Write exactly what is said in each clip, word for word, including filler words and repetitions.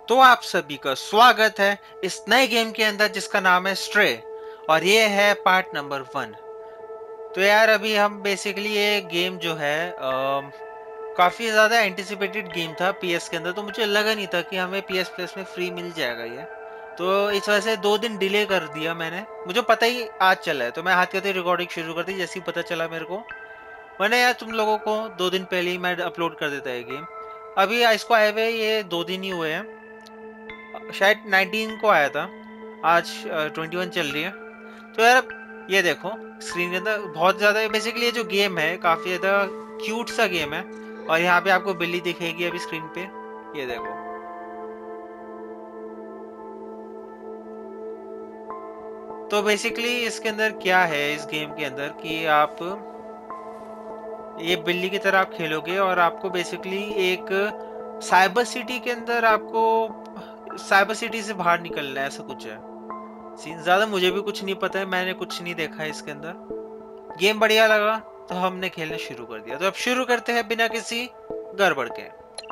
तो आप सभी का स्वागत है इस नए गेम के अंदर जिसका नाम है स्ट्रे। और ये है पार्ट नंबर वन। तो यार अभी हम बेसिकली ये गेम जो है अम, काफी ज्यादा एंटिसिपेटेड गेम था पीएस के अंदर, तो मुझे लगा नहीं था कि हमें पीएस प्लस में फ्री मिल जाएगा ये। तो इस वजह से दो दिन डिले कर दिया मैंने, मुझे पता ही आज चला है, तो मैं हाथ कहते रिकॉर्डिंग शुरू कर दी जैसे ही पता चला मेरे को। वरना यार तुम लोगों को दो दिन पहले ही मैं अपलोड कर देता है गेम। अभी इसको आए हुए ये दो दिन ही हुए हैं, शायद नाइनटीन को आया था, आज ट्वेंटी वन चल रही है। तो यार ये देखो स्क्रीन के अंदर बहुत ज़्यादा बेसिकली ये जो गेम है काफ़ी ज़्यादा क्यूट सा गेम है। और यहाँ पे आपको बिल्ली दिखेगी अभी स्क्रीन पे, ये देखो। तो बेसिकली इसके अंदर क्या है इस गेम के अंदर कि आप ये बिल्ली की तरह आप खेलोगे और आपको बेसिकली एक साइबर सिटी के अंदर आपको साइबर सिटी से बाहर निकलना है, ऐसा कुछ है सीन। ज़्यादा मुझे भी कुछ नहीं पता है, मैंने कुछ नहीं देखा है इसके अंदर। गेम बढ़िया लगा तो हमने खेलना शुरू कर दिया। तो अब शुरू करते हैं बिना किसी गड़बड़ के।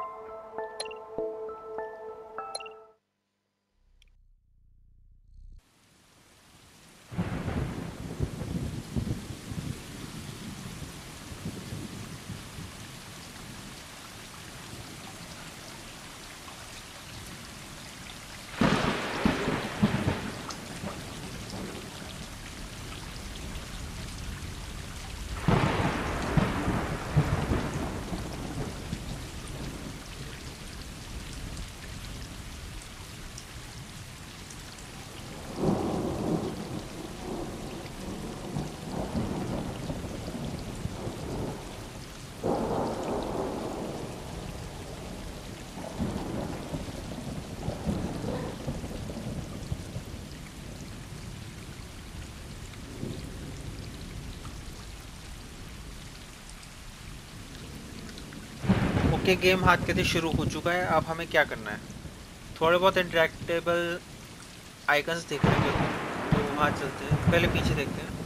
ओके, गेम हाथ के थे शुरू हो चुका है। अब हमें क्या करना है, थोड़े बहुत इंटरेक्टेबल आइकन्स दिख रहे हैं मेरे को, तो वहाँ चलते हैं। पहले पीछे देखते हैं।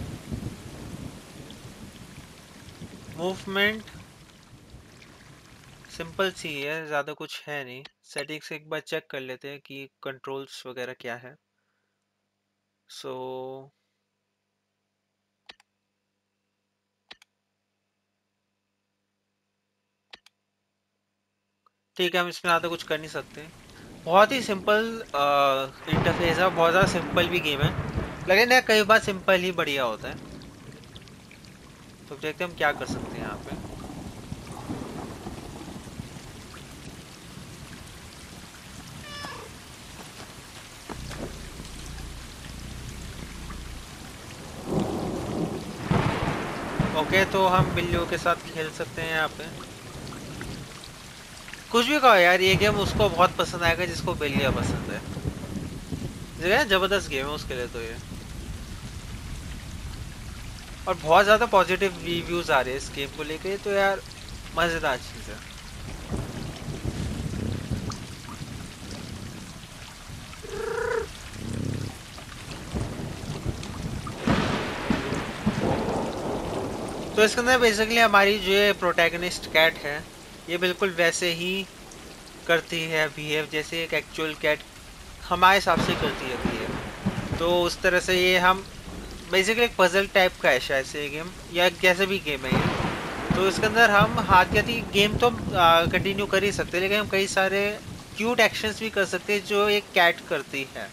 मूवमेंट सिंपल सी है, ज़्यादा कुछ है नहीं। सेटिंग्स एक बार चेक कर लेते हैं कि कंट्रोल्स वगैरह क्या है। सो so, ठीक है, हम इसमें ज़्यादा कुछ कर नहीं सकते। बहुत ही सिंपल इंटरफेस है, बहुत ज़्यादा सिंपल भी गेम है, लेकिन यार कई बार सिंपल ही बढ़िया होता है। तो देखते हैं हम क्या कर सकते हैं यहाँ पे। ओके, तो हम बिल्लियों के साथ खेल सकते हैं यहाँ पे। कुछ भी कहो यार, ये गेम उसको बहुत पसंद आएगा जिसको बिल्लियाँ पसंद है। जगह जबरदस्त गेम है उसके लिए तो ये। और बहुत ज़्यादा पॉजिटिव रिव्यूज़ आ रहे हैं इस गेम को लेके, तो यार मज़ेदार चीज़ है। तो इसके अंदर बेसिकली हमारी जो ये प्रोटैगनिस्ट कैट है, ये बिल्कुल वैसे ही करती है बिहेव जैसे एक एक्चुअल कैट हमारे हिसाब से करती है बिहेव। तो उस तरह से ये हम बेसिकली एक पजल टाइप का है शायद से ये गेम, या कैसे भी गेम है ये। तो इसके अंदर हम हाथ गति गेम तो कंटिन्यू कर ही सकते हैं, लेकिन हम कई सारे क्यूट एक्शंस भी कर सकते हैं जो एक कैट करती है।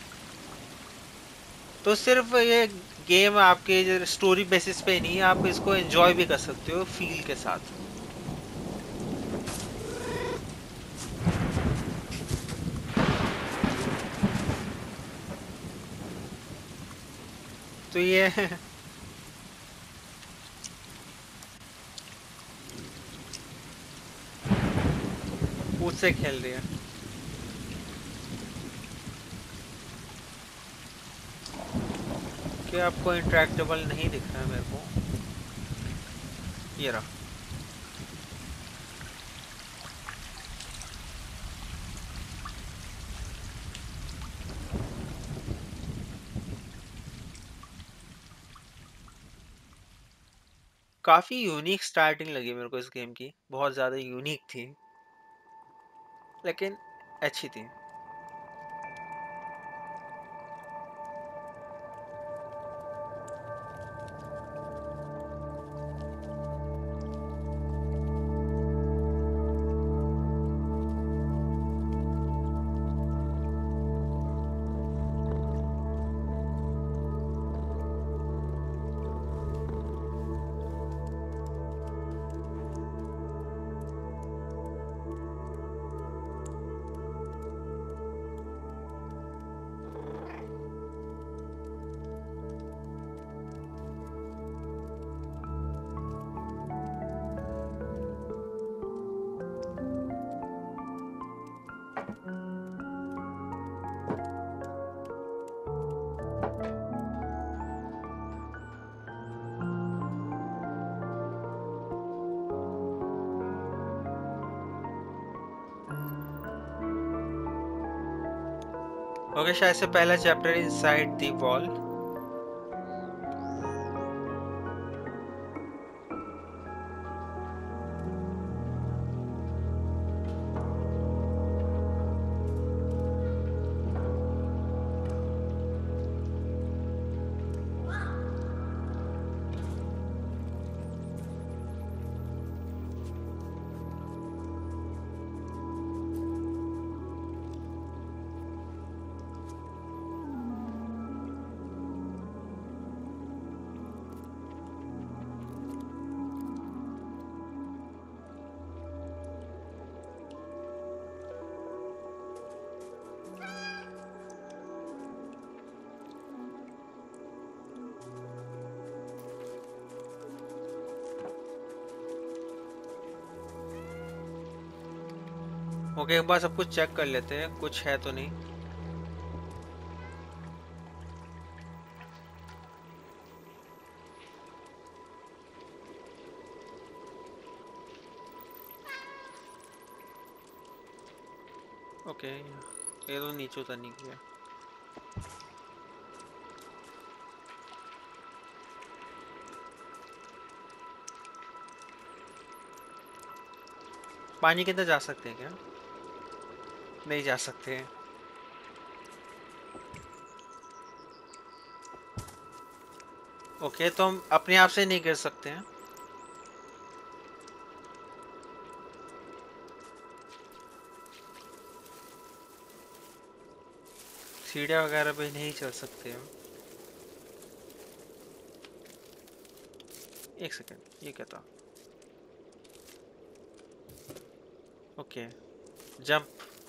तो सिर्फ ये गेम आपके स्टोरी बेसिस पे नहीं, आप इसको एंजॉय भी कर सकते हो फील के साथ। तो ये उससे खेल रही है कि आपको इंटरेक्टेबल नहीं दिख रहा है मेरे को। ये रहा। काफी यूनिक स्टार्टिंग लगी मेरे को इस गेम की, बहुत ज्यादा यूनिक थी, लेकिन अच्छी थी। ओके, शायद से पहला chapter inside the wall. Okay, एक बार सब कुछ चेक कर लेते हैं, कुछ है तो नहीं। ओके, ये तो नीचे उतरने की है। पानी के अंदर जा सकते हैं क्या? नहीं जा सकते हैं। ओके, तो हम अपने आप से नहीं गिर सकते हैं। सीढ़ियाँ वगैरह पे नहीं चल सकते हम। एक सेकेंड, ये क्या था? Okay, jump.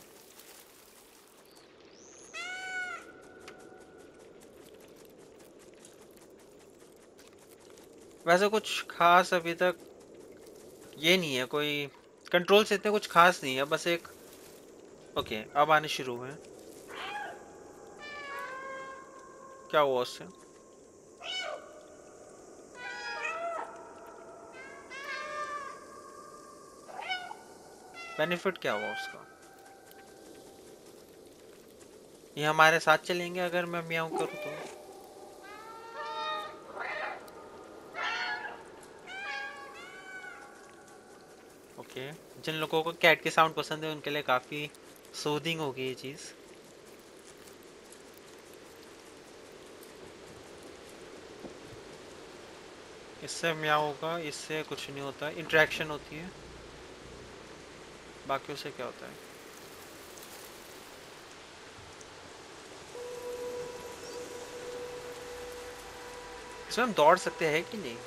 वैसे कुछ खास अभी तक ये नहीं है, कोई कंट्रोल से इतने कुछ खास नहीं है, बस एक। ओके, अब आने शुरू हुए। क्या हुआ उससे? बेनिफिट क्या हुआ उसका? ये हमारे साथ चलेंगे अगर मैं म्याऊं करूँ तो? ओके, जिन लोगों को कैट के साउंड पसंद है उनके लिए काफी सूदिंग होगी ये चीज। इससे म्याऊं होगा, इससे कुछ नहीं होता, इंटरेक्शन होती है। बाकी उससे क्या होता है? इसमें हम दौड़ सकते हैं कि नहीं?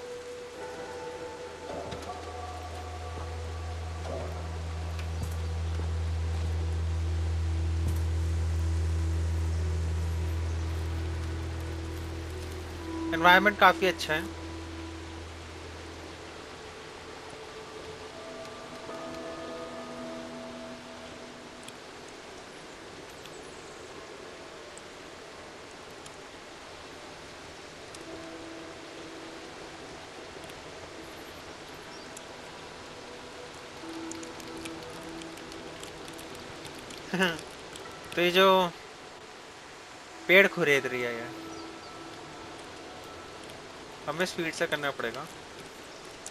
एनवायरनमेंट काफी अच्छा है। तो ये जो पेड़ खुरेद रही है, ये हमें स्पीड से करना पड़ेगा।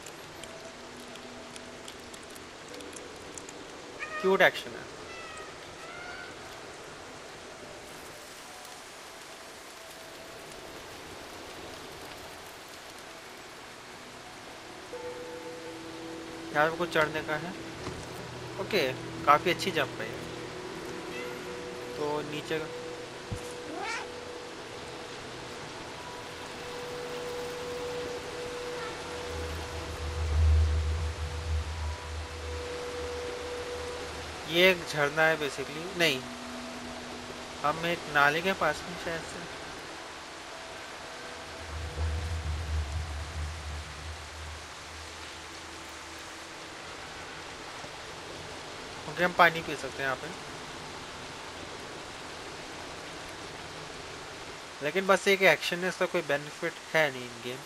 क्यूट एक्शन है। यहाँ पे कुछ चढ़ने का है। ओके, काफ़ी अच्छी जंप है ये। तो नीचे का ये एक झरना है बेसिकली। नहीं, हम एक नाले के पास में शायद से। ओके, हम पानी पी सकते हैं यहाँ पे, लेकिन बस एक एक्शन है, इसका कोई बेनिफिट है नहीं इन गेम।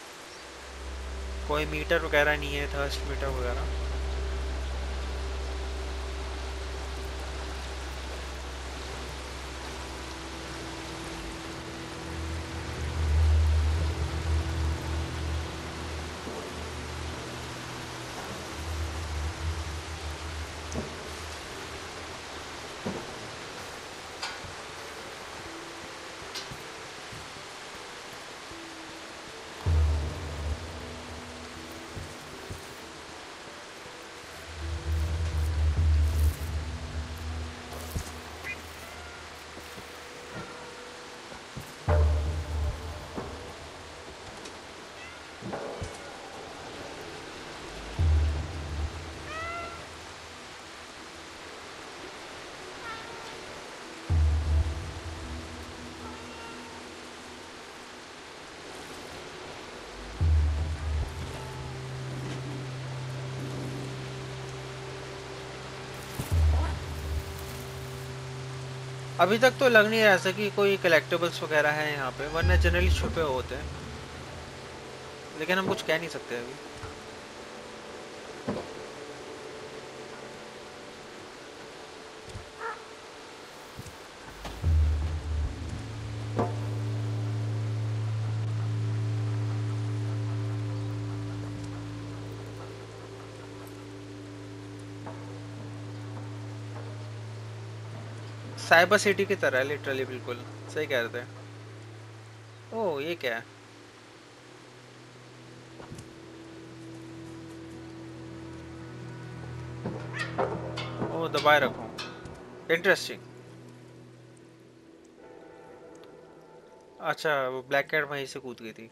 कोई मीटर वगैरह नहीं है, थर्स्ट मीटर वगैरह। अभी तक तो लग नहीं रहा ऐसा कि कोई कलेक्टेबल्स वगैरह है यहाँ पे, वरना जनरली छुपे होते हैं, लेकिन हम कुछ कह नहीं सकते अभी। साइबर सिटी की तरह है लिटरली, बिल्कुल सही कह रहे थे। ओह, ये क्या है? ओह, दबाए रखो। इंटरेस्टिंग। अच्छा, वो ब्लैक कैट वहीं से कूद गई थी।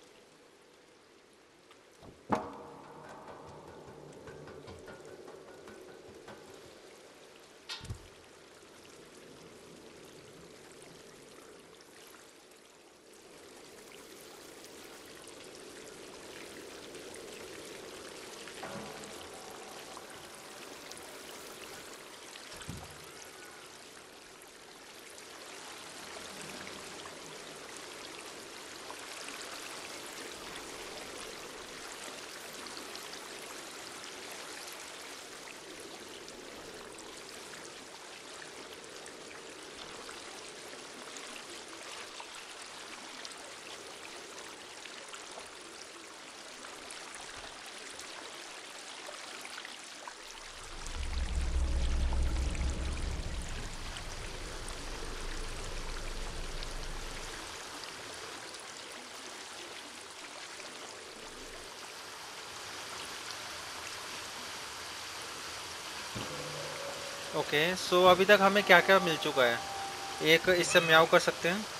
ओके, सो अभी तक हमें क्या क्या मिल चुका है? एक, इससे म्याऊ कर सकते हैं,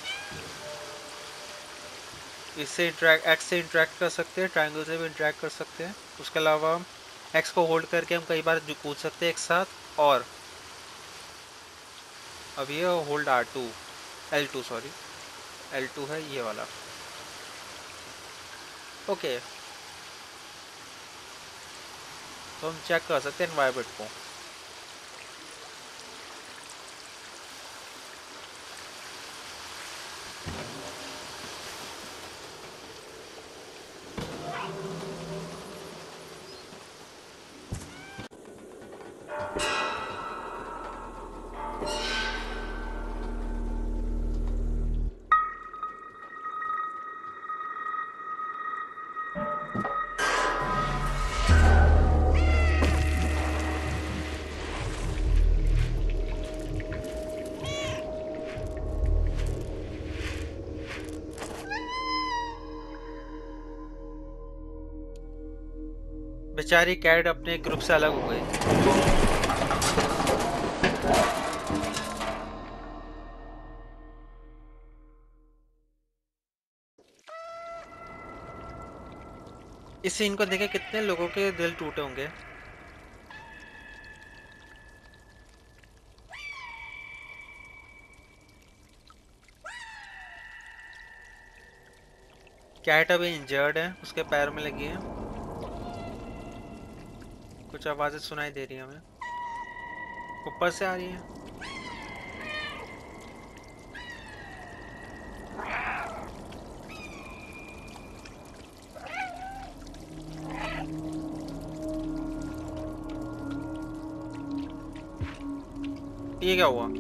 इससे इंटरेक्ट, एक्स से इंटरेक्ट कर सकते हैं, ट्रायंगल से भी इंटरेक्ट कर सकते हैं। उसके अलावा हम एक्स को होल्ड करके हम कई बार कूद सकते हैं एक साथ। और अब ये hold R two, L two sorry, L two है ये वाला। ओके, तो हम चेक कर सकते हैं एनवायरनमेंट को। बेचारी कैट अपने ग्रुप से अलग हो गई। इस सीन को देखे कितने लोगों के दिल टूटे होंगे। कैट अभी इंजर्ड है, उसके पैर में लगी है। कुछ आवाजें सुनाई दे रही है हमें, ऊपर से आ रही है। ये क्या हुआ?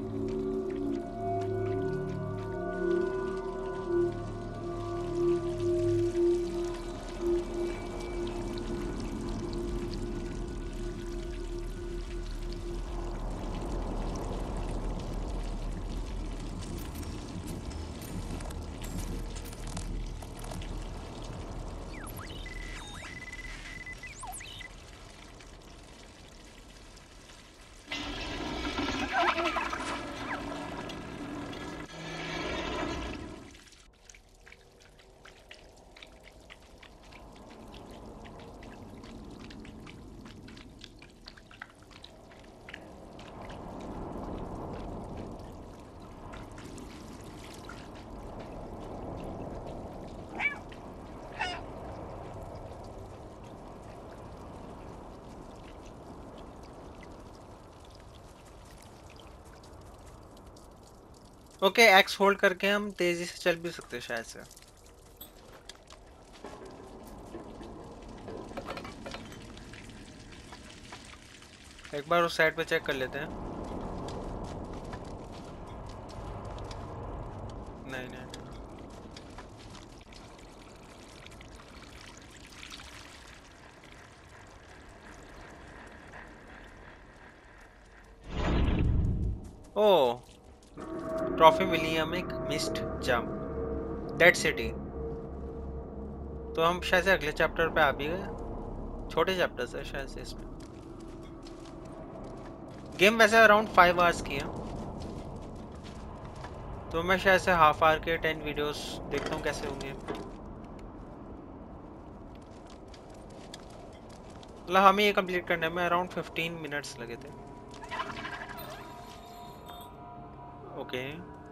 ओके, एक्स होल्ड करके हम तेजी से चल भी सकते हैं शायद से। एक बार उस साइड पे चेक कर लेते हैं। नहीं नहीं, ओ ट्रॉफी मिली है हमें, एक मिस्ट जंप डेड सिटी। तो हम शायद से अगले चैप्टर पे आ भी गए। छोटे चैप्टर्स है शायद से इसमें। गेम वैसे अराउंड फाइव आवर्स की है, तो मैं शायद से हाफ आवर के टेन वीडियोस देखता हूँ कैसे होंगे। मतलब हमें ये कंप्लीट करने में अराउंड फिफ्टीन मिनट्स लगे थे। ओके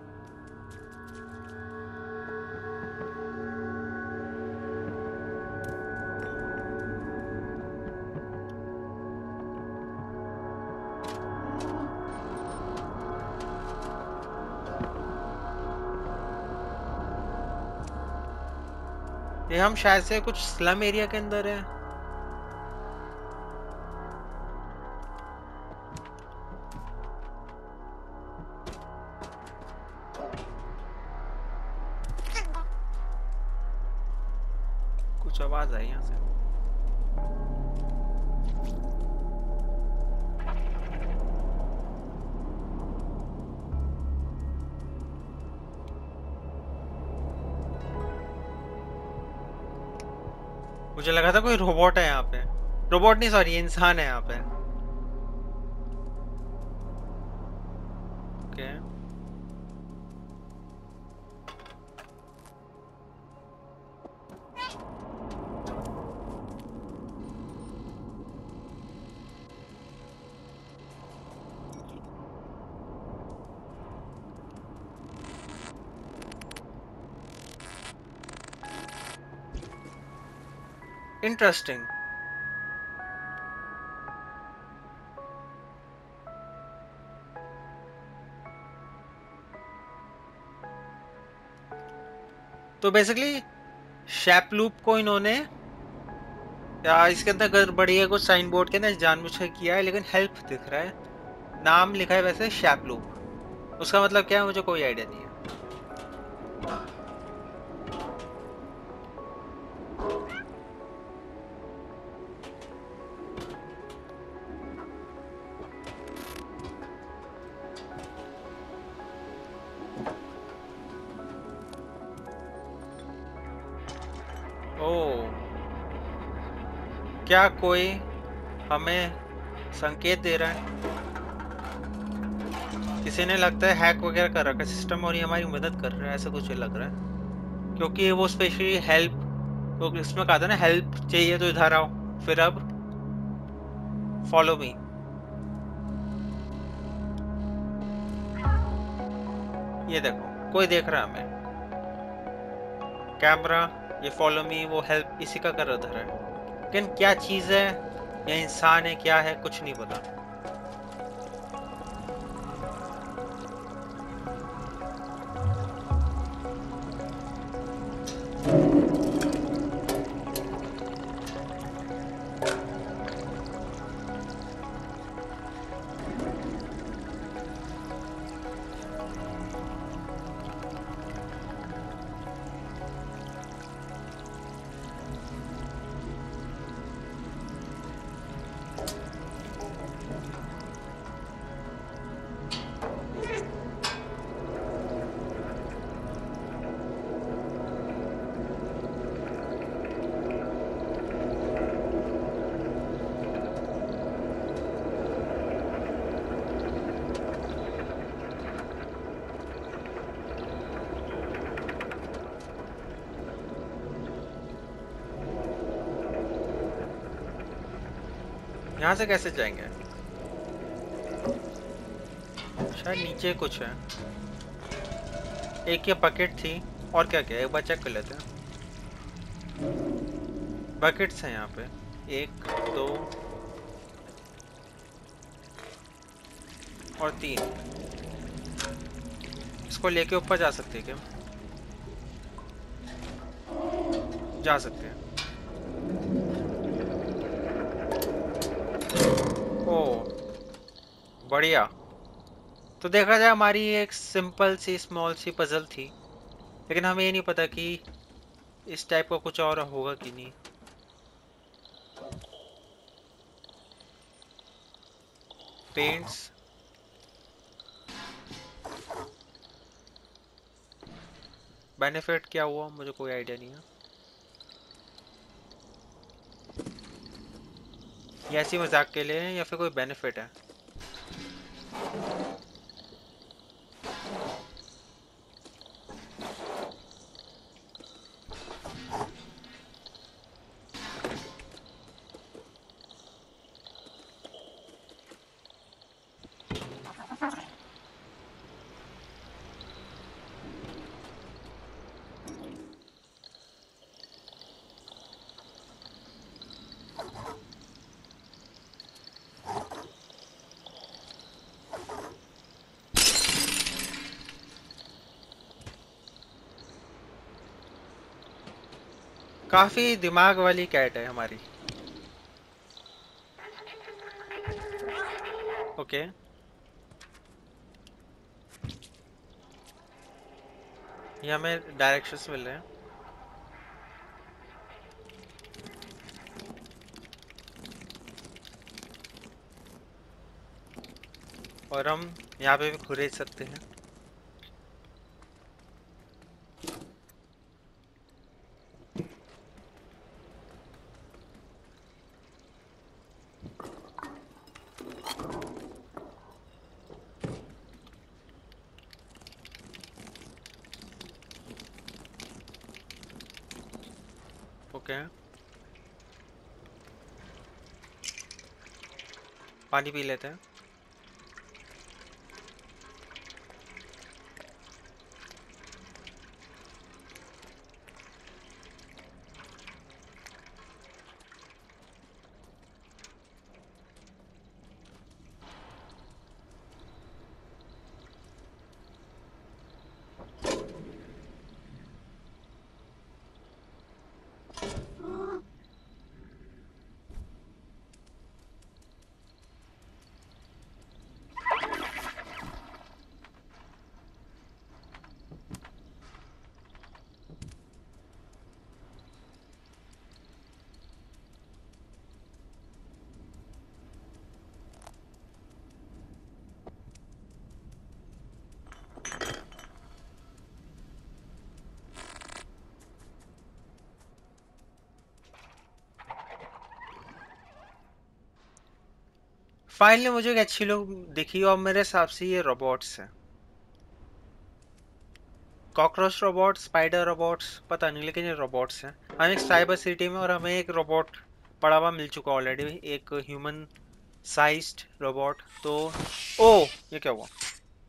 ये हम शायद से कुछ स्लम एरिया के अंदर है। कुछ आवाज आई यहाँ से। मुझे लगा था कोई रोबोट है यहाँ पे। रोबोट नहीं, सॉरी, इंसान है यहाँ पे। Okay interesting. तो बेसिकली शैपलूप को इन्होंने, या इसके अंदर गड़बड़ी है कुछ साइन बोर्ड के अंदर, जानबूझ के किया है, लेकिन हेल्प दिख रहा है, नाम लिखा है वैसे शैपलूप। उसका मतलब क्या है मुझे कोई आइडिया नहीं है। ओ क्या कोई हमें संकेत दे रहा है। किसी ने लगता है हैक वगैरह कर रखा है सिस्टम और ये हमारी मदद कर रहा है, ऐसा कुछ लग रहा है। क्योंकि वो स्पेशली हेल्प, तो इसमें कहा था ना हेल्प चाहिए तो इधर आओ। फिर अब फॉलो मी। ये देखो कोई देख रहा है हमें। कैमरा, ये फॉलो मी, वो हेल्प, इसी का कर उधर है। लेकिन क्या चीज़ है या इंसान है, क्या है, कुछ नहीं पता। यहाँ से कैसे जाएंगे? शायद नीचे कुछ है। एक ये बकेट थी, और क्या क्या है एक बार चेक कर लेते हैं। बकेट्स हैं यहाँ पे, एक दो और तीन। इसको लेके ऊपर जा सकते हैं क्या? जा सकते हैं। ओ बढ़िया। तो देखा जाए हमारी एक सिंपल सी स्मॉल सी पजल थी, लेकिन हमें ये नहीं पता कि इस टाइप का कुछ और होगा कि नहीं। पेंट्स, बेनिफिट क्या हुआ मुझे कोई आइडिया नहीं है। ये ऐसी मजाक के लिए है या फिर कोई बेनिफिट है? काफी दिमाग वाली कैट है हमारी। ओके, ये हमें डायरेक्शंस मिल रहे हैं। और हम यहाँ पे भी खुरेद सकते हैं। ओके, पानी पी लेते हैं। फाइनली मुझे एक अच्छी लोग दिखी और मेरे हिसाब से ये रोबोट्स है। कॉकरोच रोबोट, स्पाइडर रोबोट्स पता नहीं, लेकिन ये रोबोट्स हैं। हम एक साइबर सिटी में और हमें एक रोबोट पड़ा हुआ मिल चुका ऑलरेडी, एक ह्यूमन साइज्ड रोबोट। तो ओ ये क्या हुआ?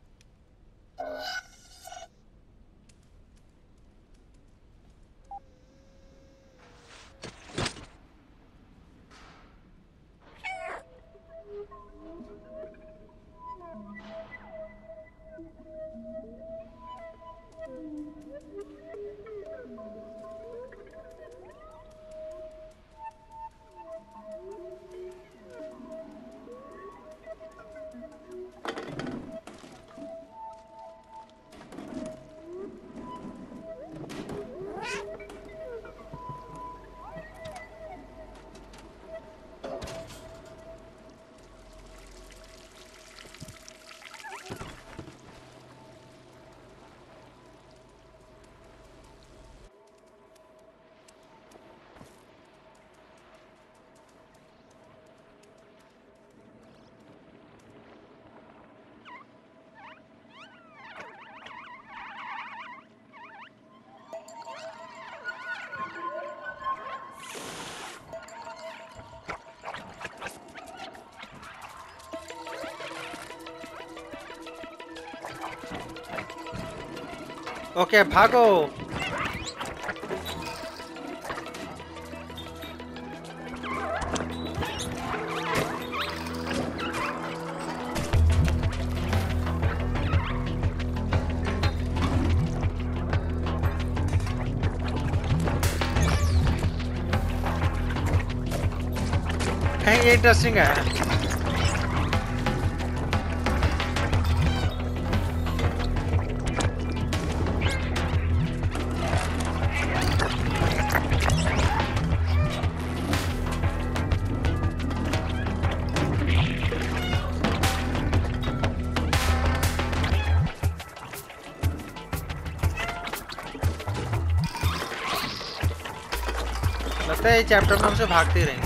ओके भागो। ये इंटरेस्टिंग है। लगता है ये चैप्टर में हमसे भागते ही रहेंगे।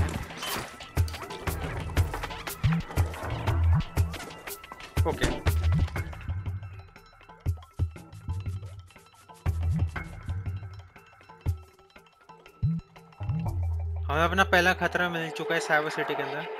ओके हमें अपना पहला खतरा मिल चुका है साइबर सिटी के अंदर।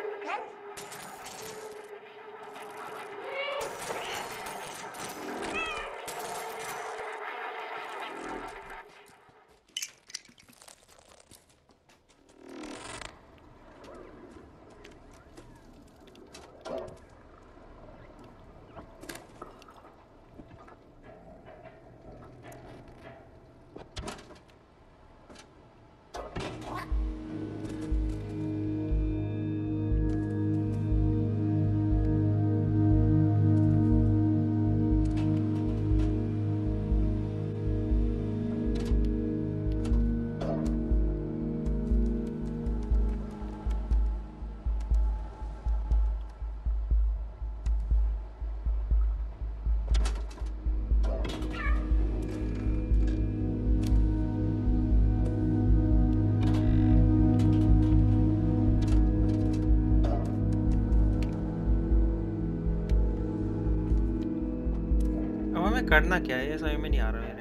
करना क्या है ये समझ में नहीं आ रहा मेरे।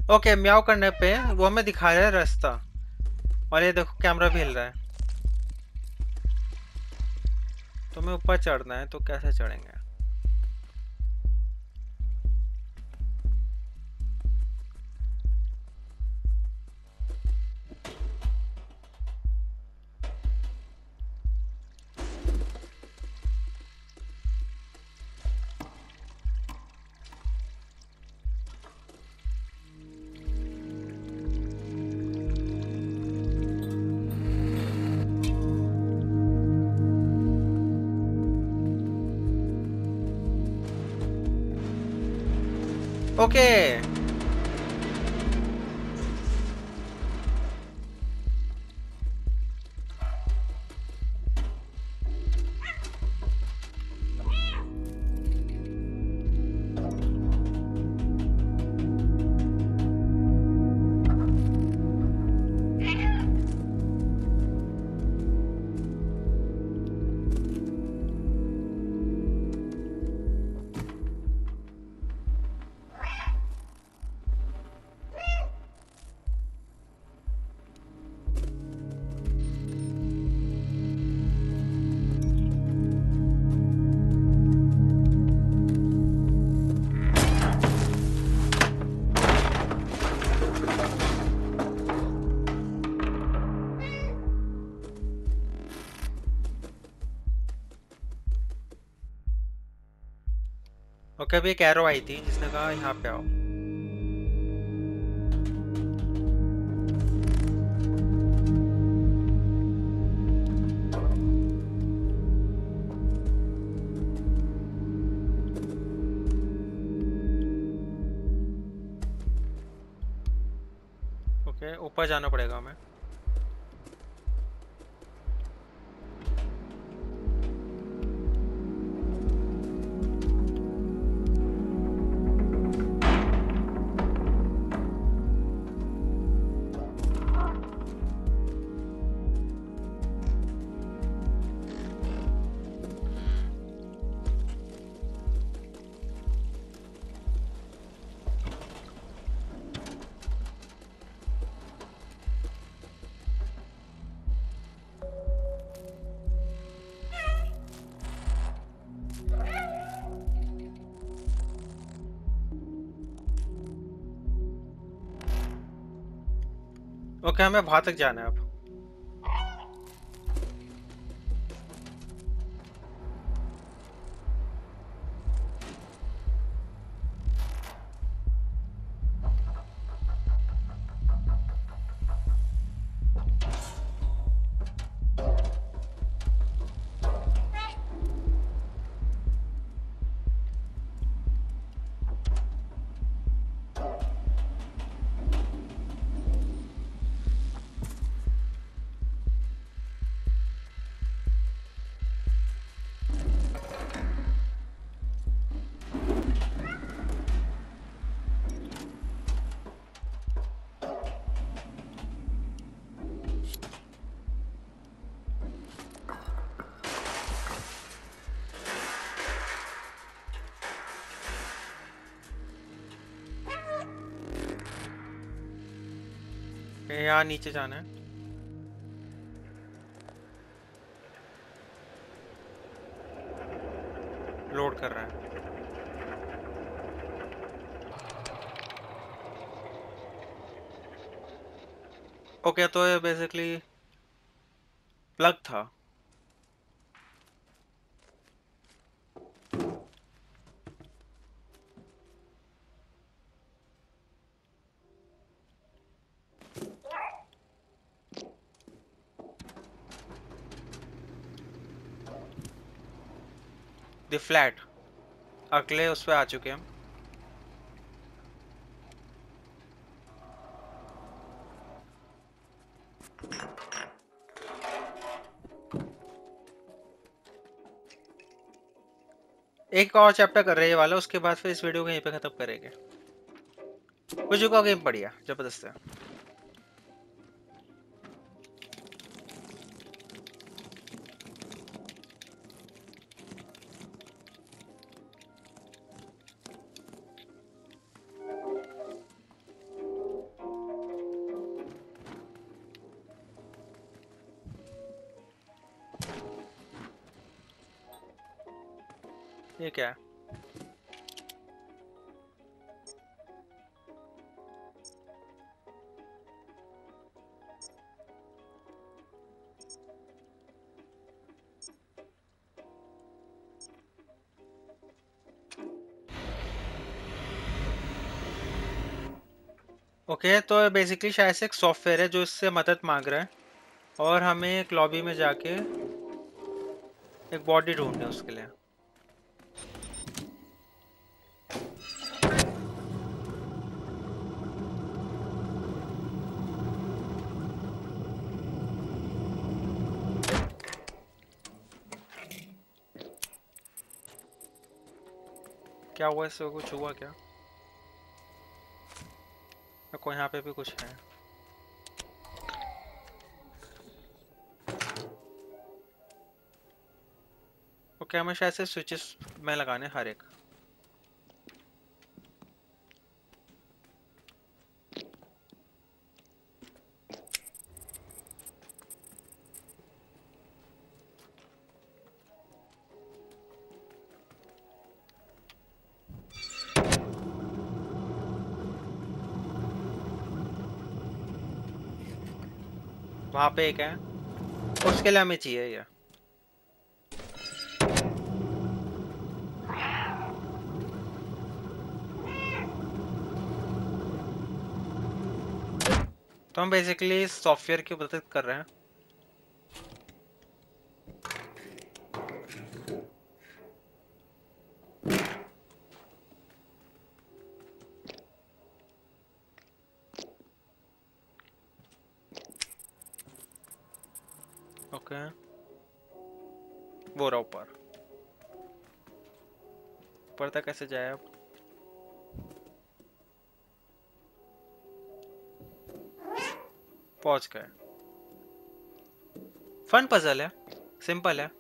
ओके, म्याऊ करने पे वो हमें दिखा रहा है रास्ता, और ये देखो कैमरा भी हिल रहा है। तुम्हें ऊपर चढ़ना है, तो कैसे चढ़ेंगे? ओके। ओके, अभी एक एरो आई थी जिसने कहा यहाँ पे आओ। ओके, ऊपर जाना पड़ेगा हमें। ओके, हमें वहां तक जाना है अब। यहाँ नीचे जाना है। लोड कर रहा है। ओके, तो ये बेसिकली प्लग था। द फ्लैट, अगले उस पे आ चुके हम। एक और चैप्टर कर रहे हैं ये वाला, उसके बाद फिर इस वीडियो को यहीं पे खत्म करेंगे। कुछ का गेम बढ़िया, जबरदस्त है। ये क्या है? ओके okay, तो बेसिकली शायद से एक सॉफ्टवेयर है जो इससे मदद मांग रहा है, और हमें एक लॉबी में जाके एक बॉडी ढूंढनी है उसके लिए। क्या हुआ इससे? कुछ हुआ क्या? कोई यहाँ पे भी कुछ है? ओके, हमें शायद से स्विचेस में लगाने हर एक। वहां पे एक है, उसके लिए हमें चाहिए ये। तो हम बेसिकली सॉफ्टवेयर की मदद कर रहे हैं। ओके, वो रहा ऊपर। ऊपर तक कैसे जाए अब? पहुंच गए। फन पजल है, सिंपल है।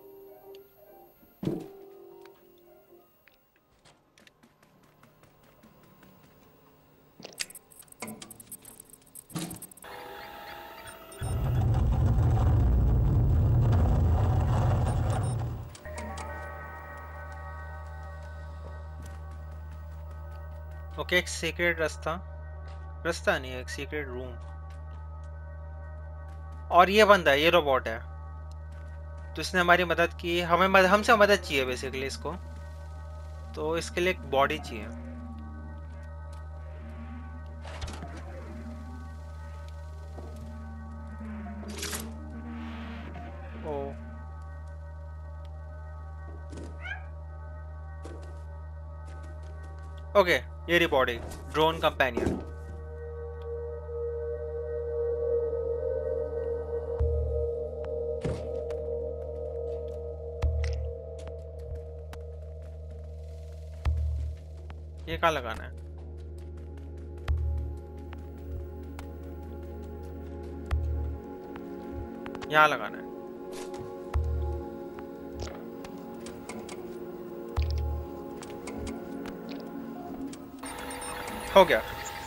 ओके, एक सीक्रेट रास्ता, रास्ता नहीं है, एक सीक्रेट रूम। और ये बंदा है, ये रोबोट है, तो इसने हमारी मदद की। हमें मद, हमसे मदद चाहिए बेसिकली इसको, तो इसके लिए एक बॉडी चाहिए। ओ, ओके, ये रही बॉडी, ड्रोन कंपेनियन। ये कहाँ लगाना है? यहाँ लगाना है। हो गया।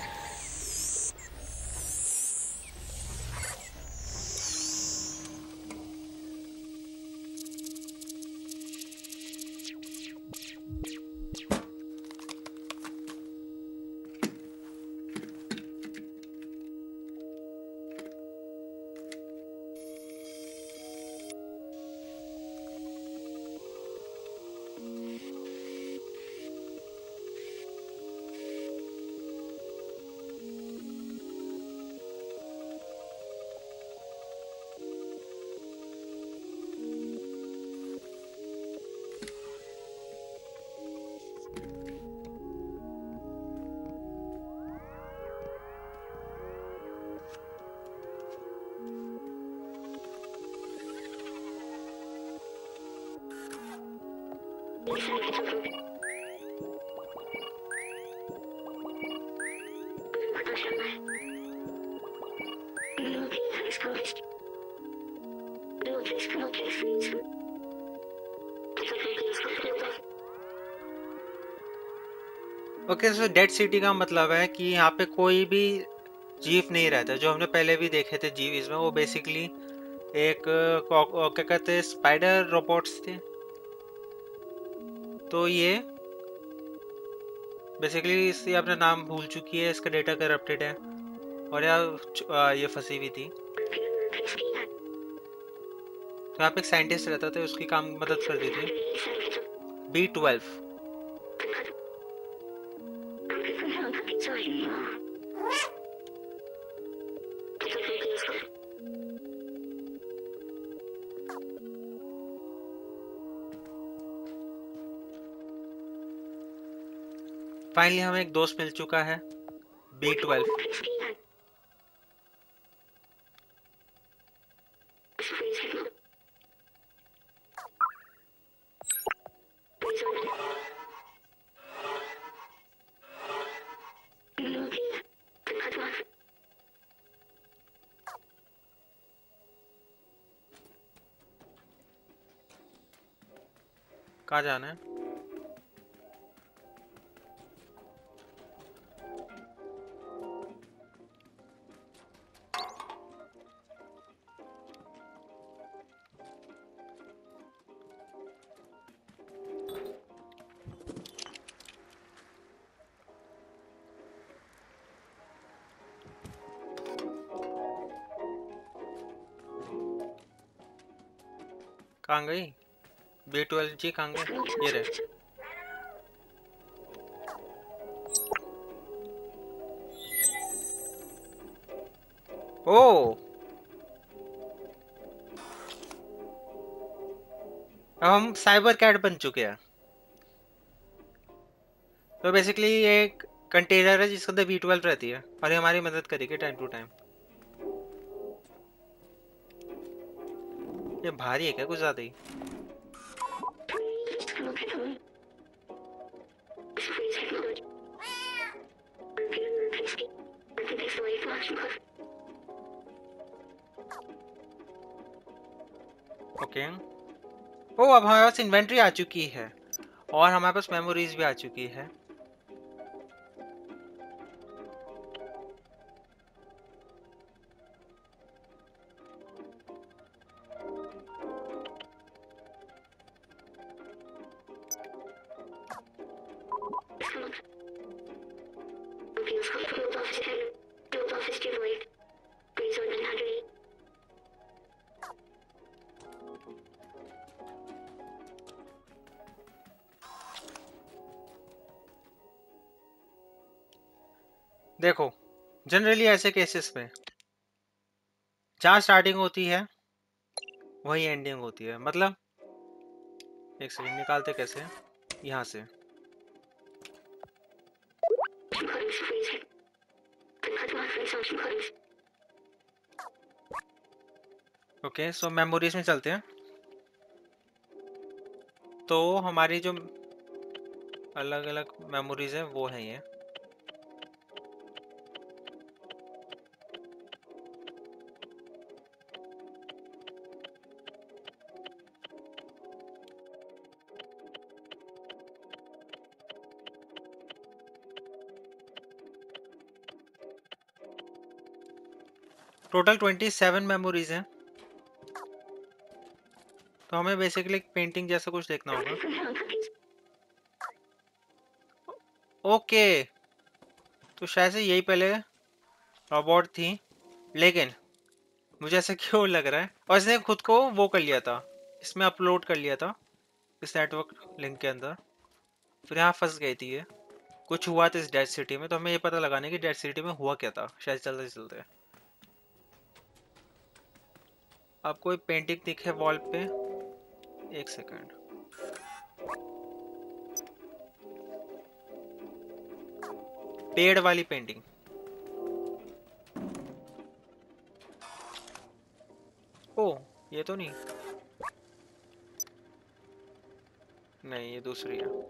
ओके, सो डेड सिटी का मतलब है कि यहाँ पे कोई भी जीव नहीं रहता। जो हमने पहले भी देखे थे जीव इसमें, वो बेसिकली एक क्या कहते हैं, स्पाइडर रोबोट्स थे। तो ये बेसिकली इससे अपना नाम भूल चुकी है, इसका डेटा करप्टेड है और यार ये फंसी हुई थी। तो यहाँ पे एक साइंटिस्ट रहता था, उसकी काम मदद कर दी थी। B twelve. फाइनली हमें एक दोस्त मिल चुका है, बी ट्वेल्व। कहाँ जाना है? कहाँ गई बी ट्वेल्व जी? कहाँ गए? ये रहे। ओ, अब हम साइबर कैट बन चुके हैं। तो बेसिकली ये एक कंटेनर है जिसके अंदर बी ट्वेल्व रहती है और ये हमारी मदद करेगी टाइम टू टाइम। ये भारी है क्या कुछ ज्यादा ही? ओके। ओ, अब हमारे पास इन्वेंट्री आ चुकी है और हमारे पास मेमोरीज भी आ चुकी है। देखो, जनरली ऐसे केसेस में जहाँ स्टार्टिंग होती है वही एंडिंग होती है। मतलब एक सेकंड, निकालते कैसे? यहाँ से। ओके, सो मेमोरीज में चलते हैं। तो हमारी जो अलग अलग मेमोरीज है वो है ये। टोटल ट्वेंटी सेवन मेमोरीज हैं। तो हमें बेसिकली एक पेंटिंग जैसा कुछ देखना होगा। ओके, तो शायद से यही पहले रोबोट थी, लेकिन मुझे ऐसा क्यों लग रहा है, और इसने खुद को वो कर लिया था, इसमें अपलोड कर लिया था इस नेटवर्क लिंक के अंदर, फिर यहाँ फंस गई थी ये। कुछ हुआ था इस डेड सिटी में, तो हमें ये पता लगाने की डेड सिटी में हुआ क्या था शायद चलते चलते। अब कोई पेंटिंग दिखे वॉल पे? एक सेकंड। पेड़ वाली पेंटिंग। ओ, ये तो नहीं, नहीं ये दूसरी है।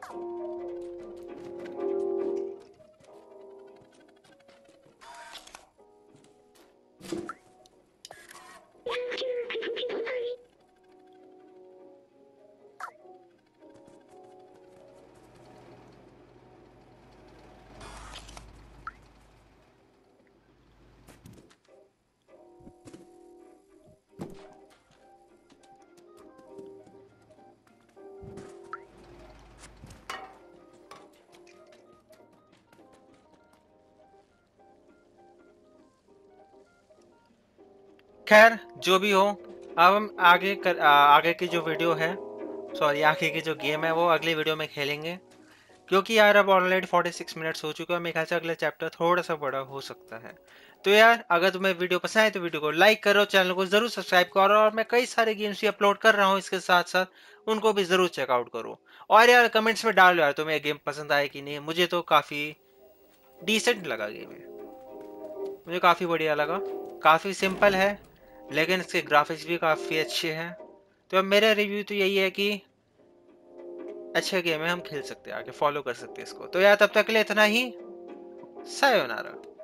खैर जो भी हो, अब हम आगे कर, आ, आगे की जो वीडियो है, सॉरी आगे की जो गेम है वो अगली वीडियो में खेलेंगे, क्योंकि यार अब ऑलरेडी छियालीस मिनट्स हो चुके हैं। मेरे ख्याल से अगला चैप्टर थोड़ा सा बड़ा हो सकता है। तो यार अगर तुम्हें वीडियो पसंद आए तो वीडियो को लाइक करो, चैनल को जरूर सब्सक्राइब करो, और मैं कई सारे गेम्स भी अपलोड कर रहा हूँ इसके साथ साथ, उनको भी जरूर चेकआउट करो। और यार कमेंट्स में डालो यार तुम्हें गेम पसंद आए कि नहीं। मुझे तो काफी डिसेंट लगा गेम है, मुझे काफी बढ़िया लगा। काफी सिंपल है लेकिन इसके ग्राफिक्स भी काफी अच्छे हैं। तो अब मेरा रिव्यू तो यही है कि अच्छा गेम है, हम खेल सकते हैं, आगे फॉलो कर सकते हैं इसको। तो यार तब तक के लिए इतना ही। सायोनारा।